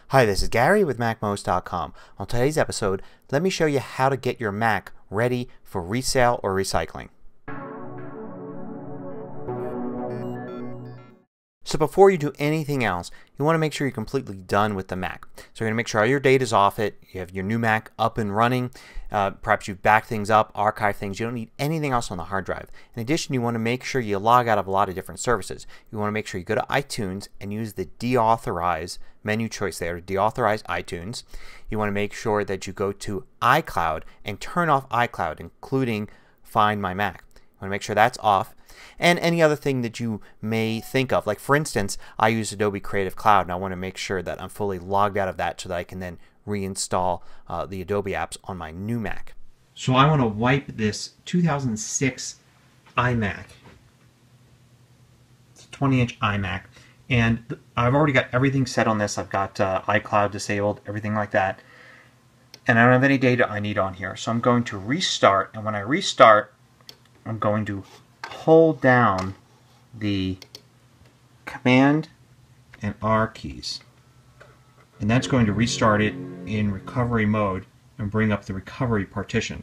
Hi, this is Gary with MacMost.com. On today's episode, let me show you how to get your Mac ready for resale or recycling. So before you do anything else, you want to make sure you're completely done with the Mac. So you're going to make sure all your data is off it. You have your new Mac up and running. Perhaps you've backed things up, archived things. You don't need anything else on the hard drive. In addition, you want to make sure you log out of a lot of different services. You want to make sure you go to iTunes and use the Deauthorize menu choice there to deauthorize iTunes. You want to make sure that you go to iCloud and turn off iCloud, including Find My Mac. You want to make sure that's off. And any other thing that you may think of. Like for instance, I use Adobe Creative Cloud and I want to make sure that I'm fully logged out of that so that I can then reinstall the Adobe apps on my new Mac. So I want to wipe this 2006 iMac. It's a 20-inch iMac. And I've already got everything set on this. I've got iCloud disabled, everything like that. And I don't have any data I need on here. So I'm going to restart. And when I restart, I'm going to hold down the Command and R keys, and that's going to restart it in recovery mode and bring up the recovery partition.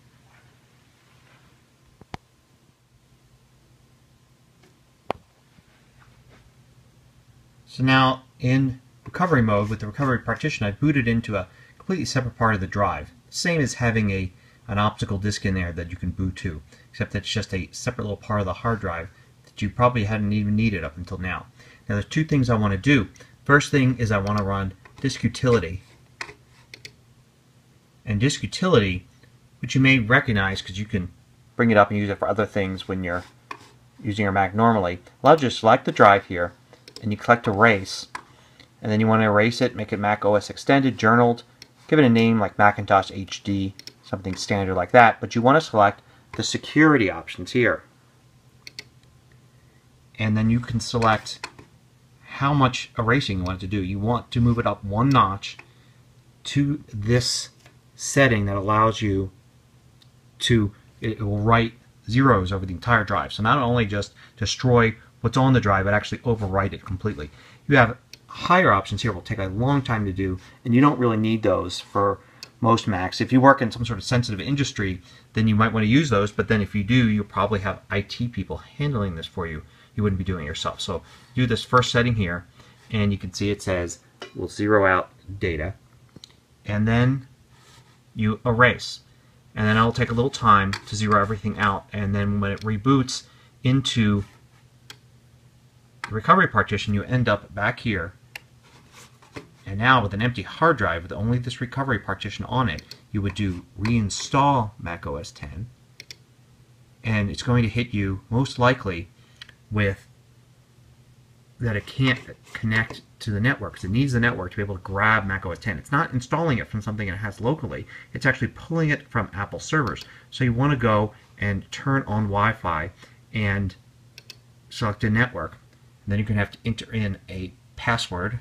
So now in recovery mode with the recovery partition, I've booted into a completely separate part of the drive. Same as having an optical disk in there that you can boot to, except that it's just a separate little part of the hard drive that you probably hadn't even needed up until now. Now there's two things I want to do. First thing is I want to run disk utility. And disk utility, which you may recognize because you can bring it up and use it for other things when you're using your Mac normally, allows you to select the drive here and you click erase, and then you want to erase it, make it Mac OS Extended, journaled, give it a name like Macintosh HD, something standard like that, but you want to select the security options here. And then you can select how much erasing you want it to do. You want to move it up one notch to this setting that allows you to, it will write zeros over the entire drive. So not only just destroy what's on the drive, but actually overwrite it completely. You have higher options here. Will take a long time to do, and you don't really need those for most Macs. If you work in some sort of sensitive industry, then you might want to use those, but then if you do, you'll probably have IT people handling this for you. You wouldn't be doing it yourself. So do this first setting here, and you can see it says we'll zero out data, and then you erase. And then it'll take a little time to zero everything out, and then when it reboots into the recovery partition, you end up back here. And now with an empty hard drive with only this recovery partition on it, you would do reinstall Mac OS X, and it's going to hit you most likely with that it can't connect to the network, because it needs the network to be able to grab Mac OS X. It's not installing it from something it has locally, it's actually pulling it from Apple servers. So you want to go and turn on Wi-Fi and select a network, and then you're going to have to enter in a password.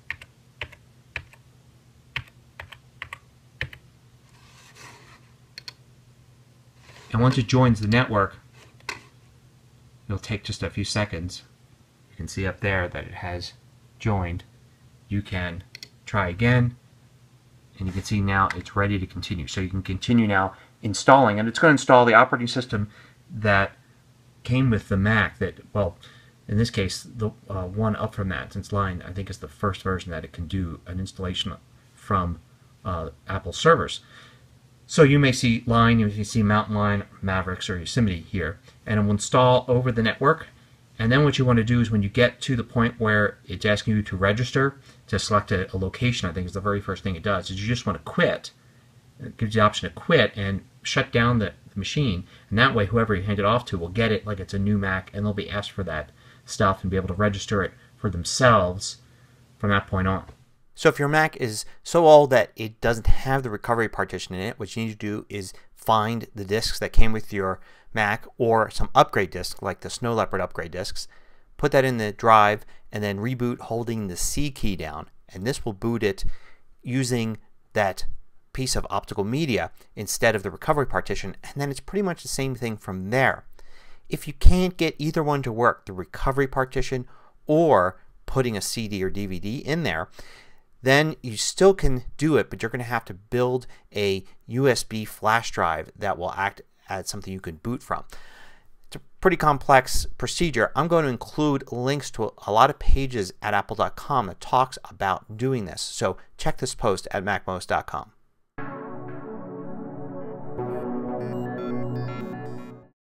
And once it joins the network, it'll take just a few seconds. You can see up there that it has joined. You can try again, and you can see now it's ready to continue. So you can continue now installing, and it's going to install the operating system that came with the Mac that, well, in this case, the one up from that, since Lion, I think, is the first version that it can do an installation from Apple servers. So you may see Lion, you may see Mountain Lion, Mavericks, or Yosemite here, and it will install over the network. And then what you want to do is when you get to the point where it's asking you to register, to select a location, I think is the very first thing it does, is you just want to quit. It gives you the option to quit and shut down the machine, and that way whoever you hand it off to will get it like it's a new Mac, and they'll be asked for that stuff and be able to register it for themselves from that point on. So if your Mac is so old that it doesn't have the recovery partition in it, what you need to do is find the disks that came with your Mac or some upgrade disks like the Snow Leopard upgrade disks, put that in the drive, and then reboot holding the C key down. And this will boot it using that piece of optical media instead of the recovery partition, and then it's pretty much the same thing from there. If you can't get either one to work, the recovery partition or putting a CD or DVD in there, then you still can do it, but you're going to have to build a USB flash drive that will act as something you can boot from. It's a pretty complex procedure. I'm going to include links to a lot of pages at apple.com that talks about doing this. So check this post at macmost.com.